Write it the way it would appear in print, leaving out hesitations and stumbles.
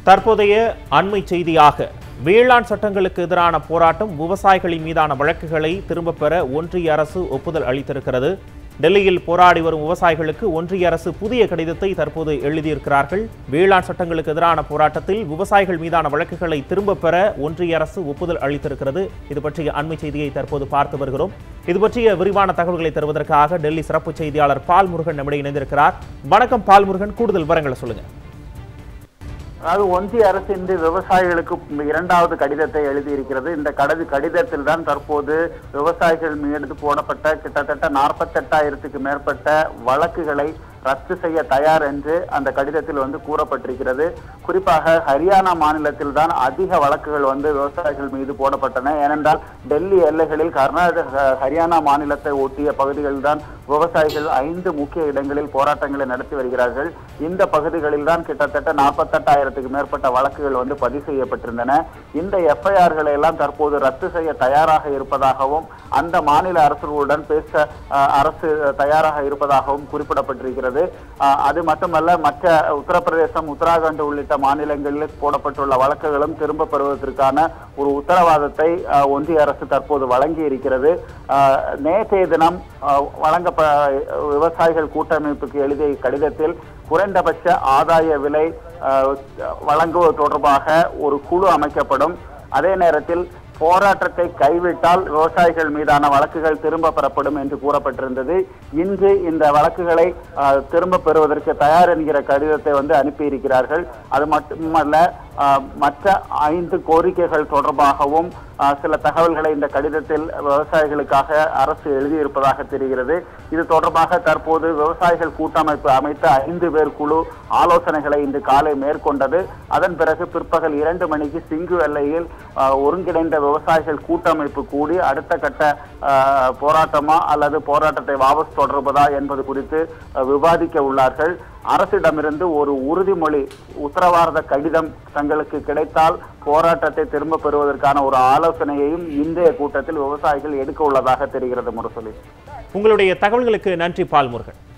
தற்போதைய அண்மை செய்தியாக வேளாண் சட்டங்களுக்கு எதிரான போராட்டம், விவசாயிகளின் மீதான வழக்குகளை திரும்பப் பெற ஒன்றிய அரசு ஒப்புதல் அளித்திருக்கிறது. டெல்லியில் போராடி வரும் விவசாயிகளுக்கு ஒன்றிய அரசு புதிய கடிதத்தை தற்போது எழுதியிருக்கிறார்கள். வேளாண் சட்டங்களுக்கு எதிரான போராட்டத்தில் விவசாயிகள் மீதான வழக்குகளை திரும்பப் பெற ஒன்றிய அரசு ஒப்புதல் அளித்திருக்கிறது. இது பற்றிய அண்மை செய்தியை தற்போது பார்த்து வருகிறோம். இது பற்றிய விரிவான தகவல்களை தருவதற்காக டெல்லி சிறப்பு செய்தியாளர் பால்முருகன் நம்மிடையே இணைந்திருக்கிறார். வணக்கம் பால்முருகன், கூடுதல் விவரங்களை சொல்லுங்க. அதாவது ஒன்றிய அரசு இன்று விவசாயிகளுக்கு இரண்டாவது கடிதத்தை எழுதியிருக்கிறது. இந்த கடிதத்தில் தான் தற்போது விவசாயிகள் மீது போடப்பட்ட கிட்டத்தட்ட 48,000க்கு மேற்பட்ட வழக்குகளை ரத்து செய்ய தயார் என்று அந்த கடிதத்தில் கூறப்பட்டிருக்கிறது. குறிப்பாக ஹரியானா மாநிலத்தில் தான் அதிக வழக்குகள் விவசாயிகள் மீது போடப்பட்டன. ஏனென்றால் டெல்லி எல்லைகளில் கர்நாடக ஹரியானா மாநிலத்தை ஒட்டிய பகுதிகளில் தான் விவசாயிகள் 5 முக்கிய இடங்களில் போராட்டங்களை நடத்தி வருகிறார்கள். இந்த பகுதிகளில் தான் கிட்டத்தட்ட 48,000க்கு மேற்பட்ட வழக்குகள் பதிவு செய்யப்பட்டிருந்தன. இந்த எஃப்ஐஆர்களை எல்லாம் தற்போது ரத்து செய்ய தயாராக இருப்பதாகவும் அந்த மாநில அரசுகளுடன் பேச அரசு தயாராக இருப்பதாகவும் குறிப்பிடப்பட்டிருக்கிறது. அது மட்டுமல்ல, மற்ற உத்தரப்பிரதேசம், உத்தராகண்ட் உள்ளிட்ட மாநிலங்களில் போடப்பட்டுள்ள வழக்குகளும் திரும்ப பெறுவதற்கான ஒரு உத்தரவாதத்தை ஒன்றிய அரசு தற்போது வழங்கி இருக்கிறது. நேற்றைய தினம் விவசாயிகள் கூட்டமைப்புக்கு எழுதிய கடிதத்தில் குறைந்தபட்ச ஆதாய விலை வழங்குவது தொடர்பாக ஒரு குழு அமைக்கப்படும். அதே நேரத்தில் போராட்டத்தை கைவிட்டால் விவசாயிகள் மீதான வழக்குகள் திரும்ப பெறப்படும் என்று கூறப்பட்டிருந்தது. இன்று இந்த வழக்குகளை திரும்ப பெறுவதற்கு தயார் என்கிற கடிதத்தை அனுப்பியிருக்கிறார்கள். அது மட்டுமல்ல, மற்ற 5 கோரிக்கைகள் தொடர்பாகவும் சில தகவல்களை இந்த கடிதத்தில் விவசாயிகளுக்காக அரசு எழுதியிருப்பதாக தெரிகிறது. இது தொடர்பாக தற்போது விவசாயிகள் கூட்டமைப்பு அமைத்த 5 பேர் குழு ஆலோசனைகளை இன்று காலை மேற்கொண்டது. அதன் பிறகு பிற்பகல் 2 மணிக்கு சிங்கு எல்லையில் ஒருங்கிணைந்த விவசாயிகள் கூட்டமைப்பு கூடி அடுத்த கட்ட போராட்டமா அல்லது போராட்டத்தை வாபஸ் தொடர்வதா என்பது குறித்து விவாதிக்க உள்ளார்கள். அரசிடமிருந்து ஒரு உறுதிமொழி, உத்தரவாத கடிதம் தங்களுக்கு கிடைத்தால் போராட்டத்தை திரும்ப பெறுவதற்கான ஒரு ஆலோசனையையும் இன்றைய கூட்டத்தில் விவசாயிகள் எடுக்க உள்ளதாக தெரிகிறது. முரசொலி, உங்களுடைய தகவல்களுக்கு நன்றி பால்முருகன்.